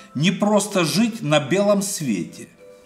Не просто жить на белом свете.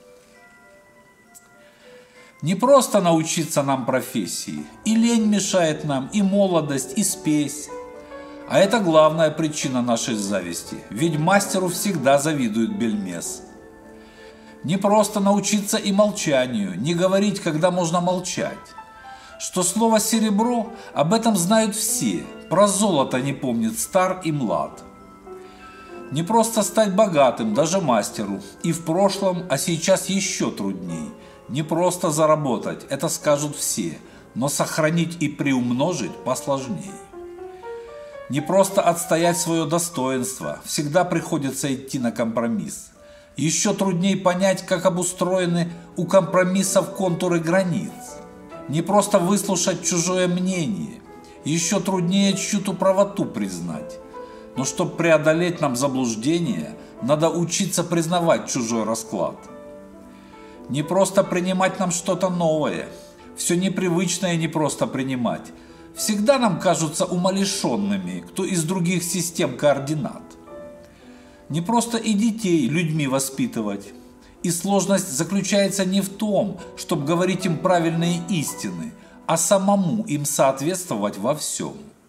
Не просто научиться нам профессии. И лень мешает нам, и молодость, и спесь. А это главная причина нашей зависти. Ведь мастеру всегда завидует бельмес. Не просто научиться и молчанию, не говорить, когда можно молчать. Что слово «серебро» об этом знают все. Про золото не помнит стар и млад. Не просто стать богатым, даже мастеру. И в прошлом, а сейчас еще трудней. Не просто заработать, это скажут все. Но сохранить и приумножить посложней. Не просто отстоять свое достоинство. Всегда приходится идти на компромисс. Еще трудней понять, как обустроены у компромиссов контуры границ. Не просто выслушать чужое мнение. Еще труднее чью-то правоту признать. Но чтобы преодолеть нам заблуждение, надо учиться признавать чужой расклад. Не просто принимать нам что-то новое. Все непривычное не просто принимать. Всегда нам кажутся умалишенными, кто из других систем координат. Не просто и детей людьми воспитывать. И сложность заключается не в том, чтобы говорить им правильные истины, а самому им соответствовать во всем.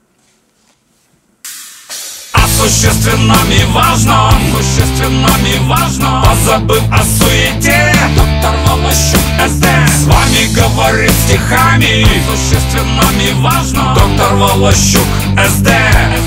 Существенном и важно, позабыв о суете, доктор Волощук СД с вами говорит стихами. Существенном и важно, доктор Волощук СД.